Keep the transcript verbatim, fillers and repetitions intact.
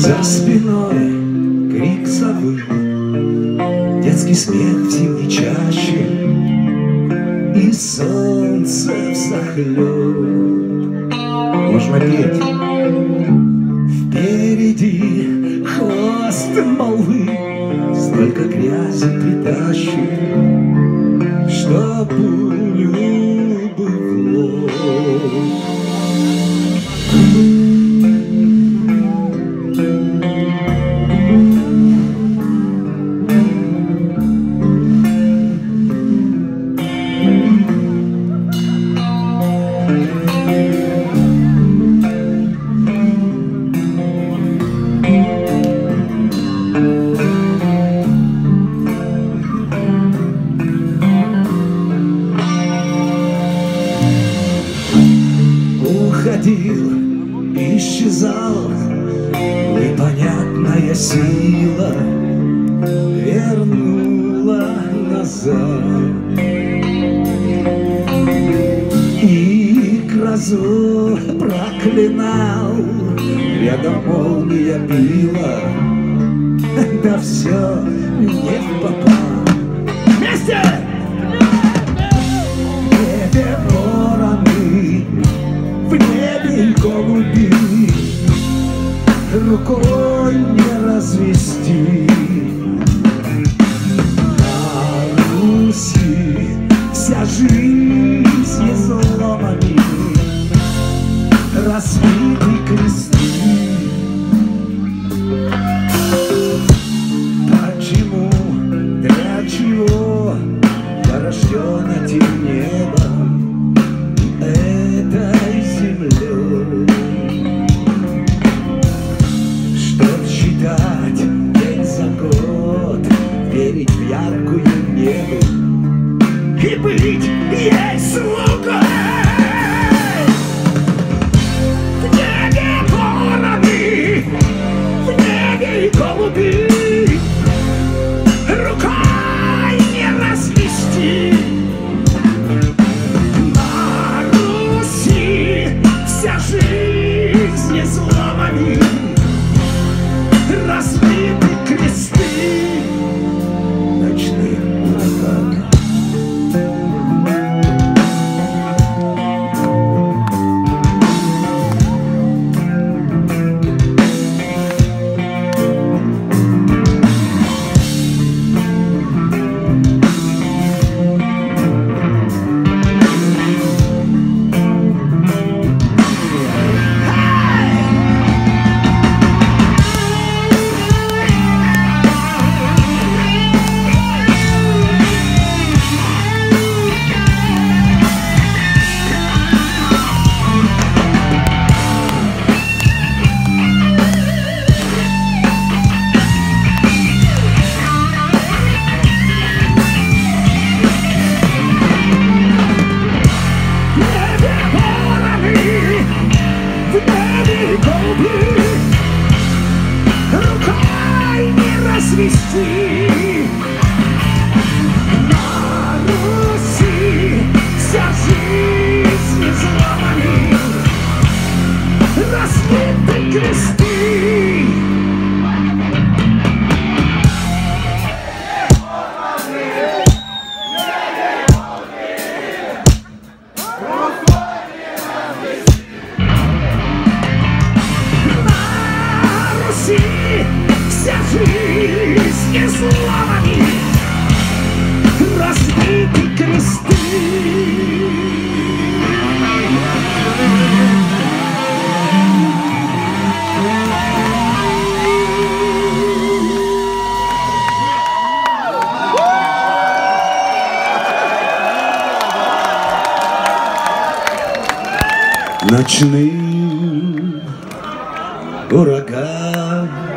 За спиной крик совы, детский смех в зимней чаще и солнце взахлёб. Можно петь. Впереди хвост молвы, столько грязи притащит, что пулю бы в лоб. Уходил, исчезал, непонятная сила вернула назад. И грозу проклинал, рядом молния била, да все не в попад. Вместе! В небе вороны, в небе и голуби, рукой не развести. На Руси вся жизнь изломами, разбиты кресты. Почему, для чего я рожден этим небом, этой землей? Чтоб считать день за год, верить в яркую небо и быть ей слугой. В небе вороны, в небе и голуби, рукой не развести. На Руси вся жизнь изломами, разбиты кресты. Ночные ураганы. Рукой не развести. На Руси вся жизнь изломами, разбиты кресты. Вся жизнь изломами, разбиты кресты. Ночным ураган